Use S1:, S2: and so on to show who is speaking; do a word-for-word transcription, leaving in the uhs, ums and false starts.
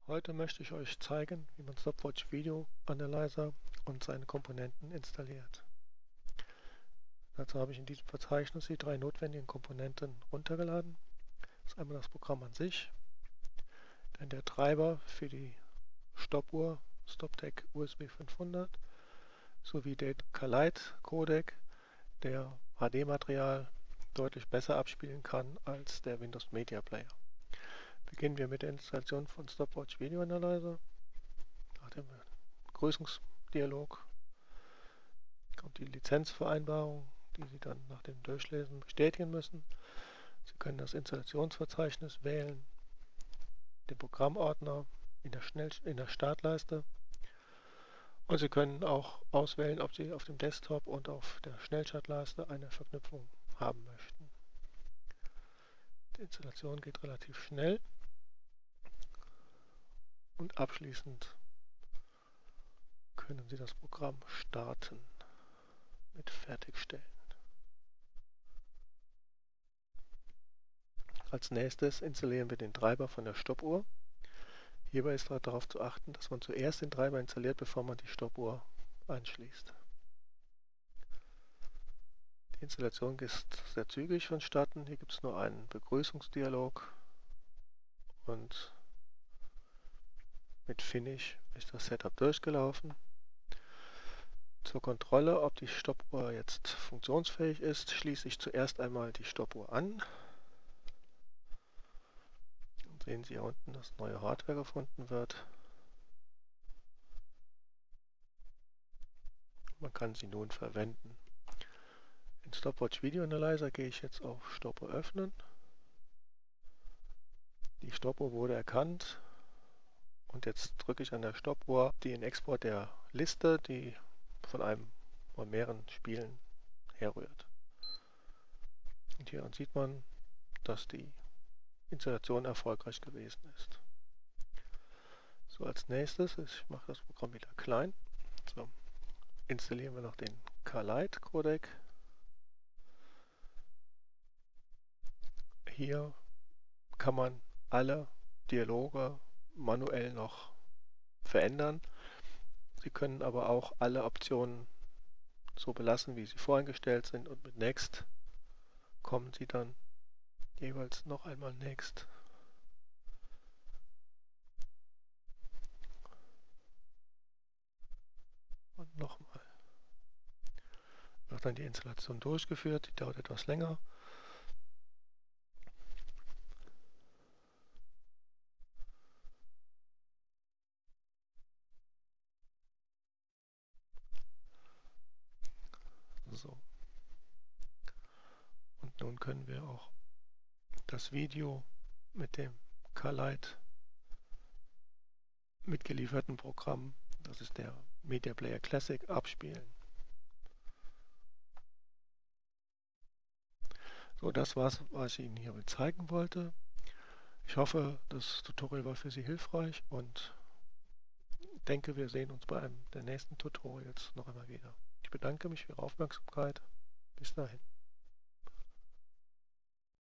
S1: Heute möchte ich euch zeigen, wie man Stopwatch Video Analyzer und seine Komponenten installiert. Dazu habe ich in diesem Verzeichnis die drei notwendigen Komponenten runtergeladen. Das ist einmal das Programm an sich, dann der Treiber für die Stoppuhr StopTech U S B fünfhundert sowie den Kalite-Codec, der H D-Material deutlich besser abspielen kann als der Windows Media Player. Beginnen wir mit der Installation von Stopwatch Video Analyzer. Nach dem Begrüßungsdialog kommt die Lizenzvereinbarung, die Sie dann nach dem Durchlesen bestätigen müssen. Sie können das Installationsverzeichnis wählen, den Programmordner in der, Schnell in der Startleiste, und Sie können auch auswählen, ob Sie auf dem Desktop und auf der Schnellstartleiste eine Verknüpfung haben möchten. Die Installation geht relativ schnell und abschließend können Sie das Programm starten mit Fertigstellen. Als nächstes installieren wir den Treiber von der Stoppuhr. Hierbei ist darauf zu achten, dass man zuerst den Treiber installiert, bevor man die Stoppuhr anschließt. Die Installation ist sehr zügig vonstatten. Hier gibt es nur einen Begrüßungsdialog und mit Finish ist das Setup durchgelaufen. Zur Kontrolle, ob die Stoppuhr jetzt funktionsfähig ist, schließe ich zuerst einmal die Stoppuhr an. Dann sehen Sie hier unten, dass neue Hardware gefunden wird. Man kann sie nun verwenden. In Stopwatch Video Analyzer gehe ich jetzt auf Stoppuhr öffnen. Die Stoppuhr wurde erkannt und jetzt drücke ich an der Stoppuhr den Export der Liste, die von einem oder mehreren Spielen herrührt. Und hier sieht man, dass die Installation erfolgreich gewesen ist. So, als nächstes, ich mache das Programm wieder klein. So, installieren wir noch den Kalite-Codec. Hier kann man alle Dialoge manuell noch verändern. Sie können aber auch alle Optionen so belassen, wie sie voreingestellt sind, und mit Next kommen Sie dann jeweils noch einmal Next. Und nochmal. Wird dann die Installation durchgeführt, die dauert etwas länger. So. Und nun können wir auch das Video mit dem Kalite mitgelieferten Programm, das ist der Media Player Classic, abspielen. So, das war's, was ich Ihnen hier zeigen wollte. Ich hoffe, das Tutorial war für Sie hilfreich und denke, wir sehen uns bei einem der nächsten Tutorials noch einmal wieder. Ich bedanke mich für Ihre Aufmerksamkeit. Bis dahin.